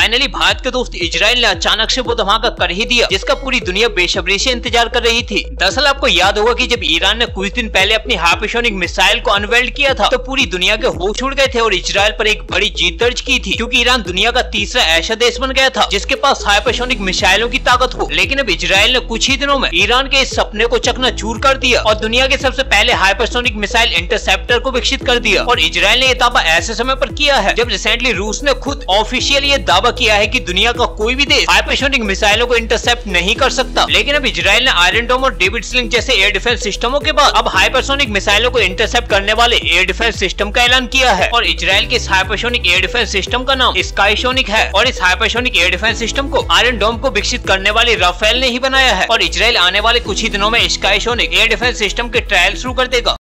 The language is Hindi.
फाइनली भारत के दोस्त इजराइल ने अचानक से वो धमाका कर ही दिया जिसका पूरी दुनिया बेसब्री से इंतजार कर रही थी। दरअसल आपको याद होगा कि जब ईरान ने कुछ दिन पहले अपनी हाइपरसोनिक मिसाइल को अनवेल्ड किया था तो पूरी दुनिया के होश उड़ गए थे और इजराइल पर एक बड़ी जीत दर्ज की थी, क्योंकि ईरान दुनिया का तीसरा ऐसा देश बन गया था जिसके पास हाइपरसोनिक मिसाइलों की ताकत हो। लेकिन अब इजराइल ने कुछ ही दिनों में ईरान के इस सपने को चकनाचूर कर दिया और दुनिया के सबसे पहले हाइपरसोनिक मिसाइल इंटरसेप्टर को विकसित कर दिया। और इजराइल ने यह दावा ऐसे समय पर किया है जब रिसेंटली रूस ने खुद ऑफिशियली ये दावा किया है कि दुनिया का कोई भी देश हाइपरसोनिक मिसाइलों को इंटरसेप्ट नहीं कर सकता। लेकिन अब इजराइल ने आयरन डोम और डेविड स्लिंग जैसे एयर डिफेंस सिस्टमों के बाद अब हाइपरसोनिक मिसाइलों को इंटरसेप्ट करने वाले एयर डिफेंस सिस्टम का ऐलान किया है। और इजराइल के इस हाइपरसोनिक एयर डिफेंस सिस्टम का नाम स्काईसोनिक है और इस हाइपरसोनिक एयर डिफेंस सिस्टम को आयरन डोम को विकसित करने वाली राफेल ने ही बनाया है। और इजराइल आने वाले कुछ ही दिनों में स्काईसोनिक एयर डिफेंस सिस्टम के ट्रायल शुरू कर देगा।